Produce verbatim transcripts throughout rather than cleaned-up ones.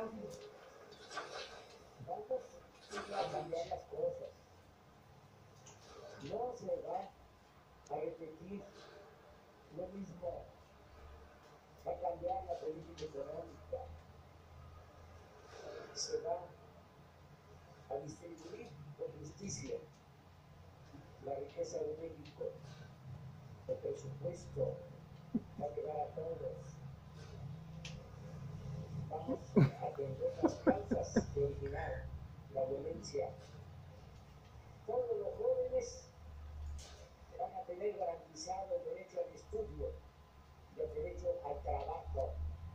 cambio. Vamos a cambiar las cosas. No se va a repetir lo mismo. Va a cambiar la política económica. Se va a distribuir con justicia la riqueza de México. El presupuesto va a llegar a todos. Vamos a atender las causas que originaron la violencia. Todos los jóvenes van a tener garantizado el derecho al estudio y el derecho al trabajo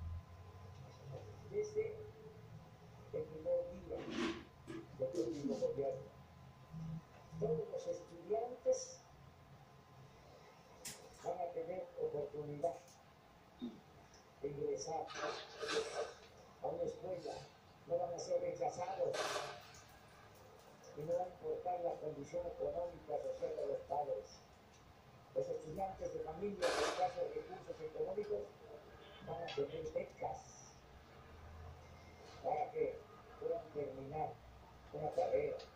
desde el primer día del último gobierno. Todos los estudiantes van a tener oportunidad de ingresar a una escuela, no van a ser rechazados y no va a importar la condición económica social de los padres. Los estudiantes de familias de escasos recursos económicos van a tener becas para que puedan terminar una carrera.